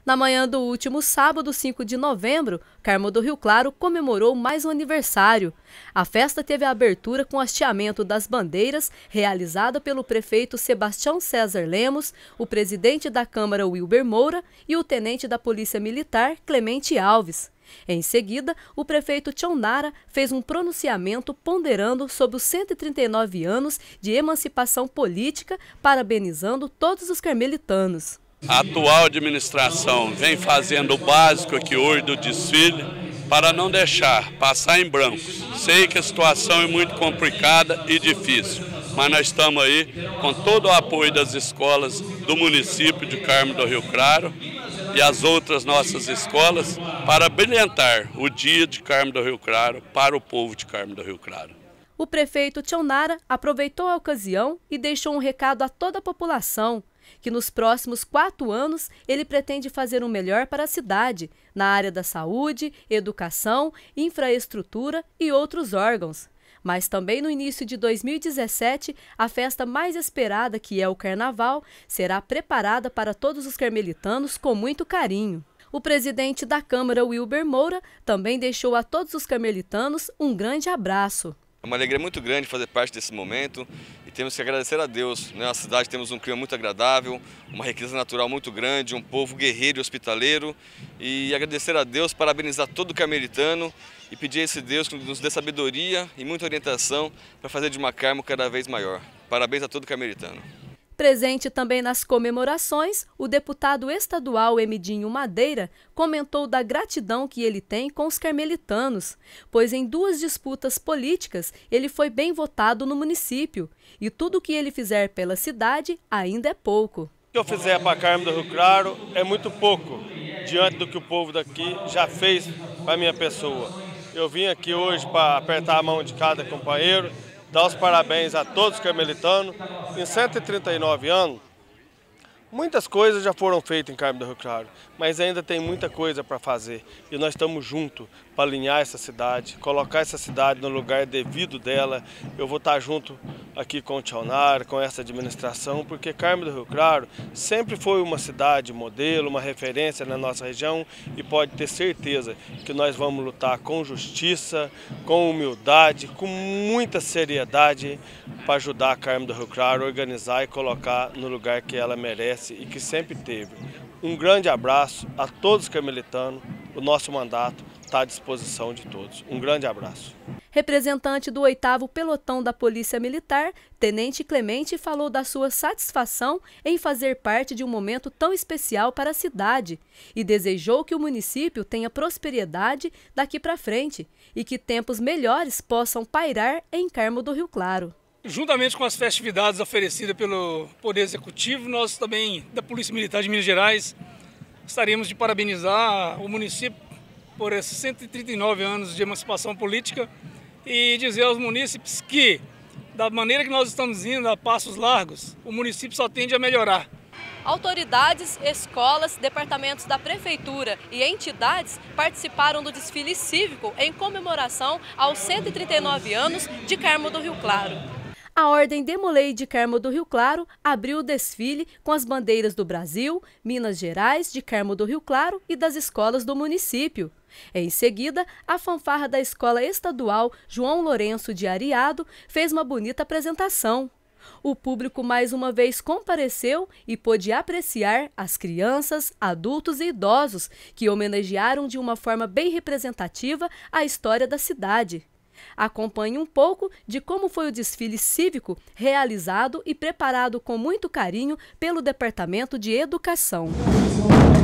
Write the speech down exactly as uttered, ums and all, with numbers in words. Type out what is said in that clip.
Na manhã do último sábado, cinco de novembro, Carmo do Rio Claro comemorou mais um aniversário. A festa teve a abertura com o hasteamento das bandeiras, realizada pelo prefeito Sebastião César Lemos, o presidente da Câmara Wilber Moura e o tenente da Polícia Militar Clemente Alves. Em seguida, o prefeito Tião Nara fez um pronunciamento ponderando sobre os cento e trinta e nove anos de emancipação política, parabenizando todos os carmelitanos. A atual administração vem fazendo o básico aqui hoje do desfile para não deixar passar em branco. Sei que a situação é muito complicada e difícil, mas nós estamos aí com todo o apoio das escolas do município de Carmo do Rio Claro e as outras nossas escolas para brilhantar o dia de Carmo do Rio Claro para o povo de Carmo do Rio Claro. O prefeito Tião Nara aproveitou a ocasião e deixou um recado a toda a população, que nos próximos quatro anos ele pretende fazer o melhor para a cidade, na área da saúde, educação, infraestrutura e outros órgãos. Mas também no início de dois mil e dezessete, a festa mais esperada, que é o Carnaval, será preparada para todos os carmelitanos com muito carinho. O presidente da Câmara, Wilber Moura, também deixou a todos os carmelitanos um grande abraço. É uma alegria muito grande fazer parte desse momento e temos que agradecer a Deus. Na cidade temos um clima muito agradável, uma riqueza natural muito grande, um povo guerreiro e hospitaleiro, e agradecer a Deus, parabenizar todo o carmelitano e pedir a esse Deus que nos dê sabedoria e muita orientação para fazer de uma Carmo cada vez maior. Parabéns a todo carmelitano. Presente também nas comemorações, o deputado estadual Emidinho Madeira comentou da gratidão que ele tem com os carmelitanos, pois em duas disputas políticas ele foi bem votado no município e tudo o que ele fizer pela cidade ainda é pouco. O que eu fizer para Carmo do Rio Claro é muito pouco, diante do que o povo daqui já fez para a minha pessoa. Eu vim aqui hoje para apertar a mão de cada companheiro, dar os parabéns a todos os carmelitanos. Em cento e trinta e nove anos, muitas coisas já foram feitas em Carmo do Rio Claro, mas ainda tem muita coisa para fazer. E nós estamos juntos para alinhar essa cidade, colocar essa cidade no lugar devido dela. Eu vou estar junto aqui com o Tião Nara, com essa administração, porque Carmo do Rio Claro sempre foi uma cidade modelo, uma referência na nossa região, e pode ter certeza que nós vamos lutar com justiça, com humildade, com muita seriedade para ajudar a Carmo do Rio Claro a organizar e colocar no lugar que ela merece e que sempre teve. Um grande abraço a todos os carmelitanos, o nosso mandato está à disposição de todos. Um grande abraço. Representante do oitavo Pelotão da Polícia Militar, Tenente Clemente falou da sua satisfação em fazer parte de um momento tão especial para a cidade e desejou que o município tenha prosperidade daqui para frente e que tempos melhores possam pairar em Carmo do Rio Claro. Juntamente com as festividades oferecidas pelo Poder Executivo, nós também, da Polícia Militar de Minas Gerais, gostaríamos de parabenizar o município por esses cento e trinta e nove anos de emancipação política e dizer aos munícipes que, da maneira que nós estamos indo a passos largos, o município só tende a melhorar. Autoridades, escolas, departamentos da Prefeitura e entidades participaram do desfile cívico em comemoração aos cento e trinta e nove anos de Carmo do Rio Claro. A Ordem Demolei de Carmo do Rio Claro abriu o desfile com as bandeiras do Brasil, Minas Gerais, de Carmo do Rio Claro e das escolas do município. Em seguida, a fanfarra da Escola Estadual João Lourenço de Ariado fez uma bonita apresentação. O público mais uma vez compareceu e pôde apreciar as crianças, adultos e idosos que homenagearam de uma forma bem representativa a história da cidade. Acompanhe um pouco de como foi o desfile cívico realizado e preparado com muito carinho pelo Departamento de Educação.